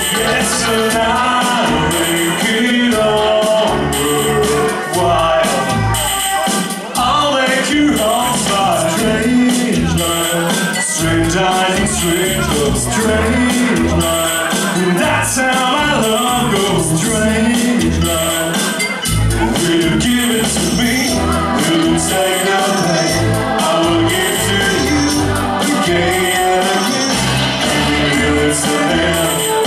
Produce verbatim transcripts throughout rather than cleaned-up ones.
Yes, and I'll make it all worthwhile. I'll make you all smile. Strange love, strange eyes and strange love, strange love. That's how my love goes. Strange love. Will you give it to me? Will you take the pain? I will give to you again and again. And will you listen in?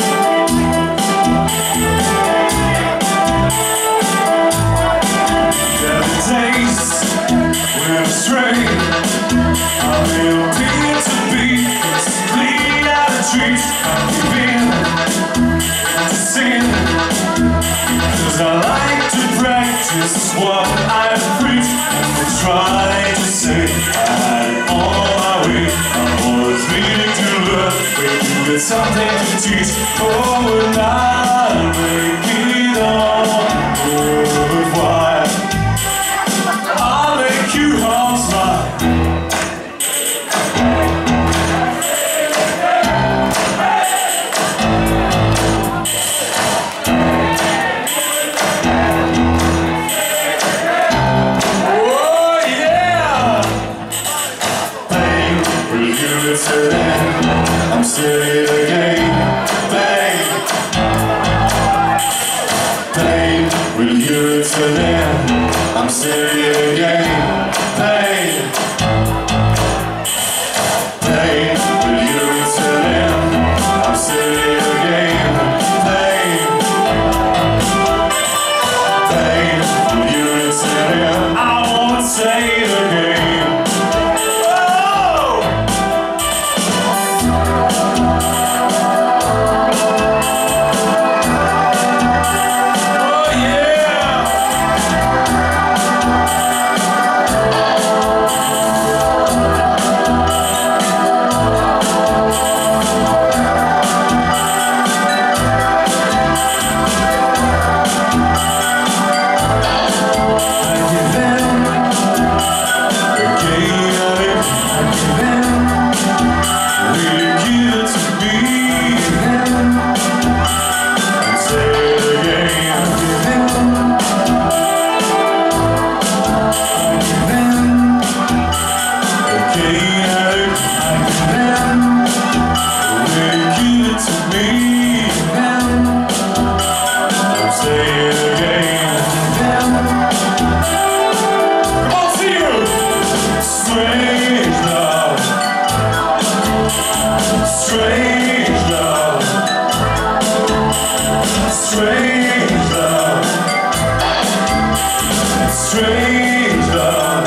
Every taste will stray. I'll appear to be clean out of trees. I'll give in to sin, 'cause I like to practice what I preach. I try to say I had it all my way. I'm always needing to learn when you get something to teach. Oh, and I'll make it all worthwhile. I'll make you all smile. I'm silly again, babe. Babe, will you return? I'm silly again, babe. Babe, will you return? I'm silly again, babe. Babe, will you return? I won't say it again. Strange love, strange love, strange love,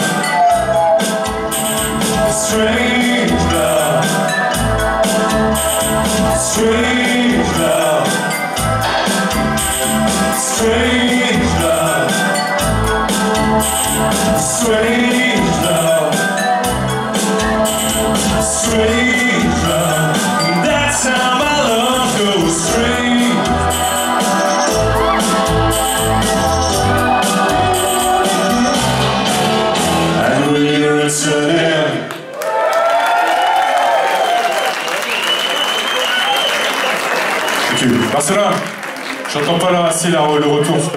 strange love, strange love, strange love, strange love, strange love. That's how my love goes. Strange. And will you return? Thank you. Marcelin, j'entends pas là assez là, le retour.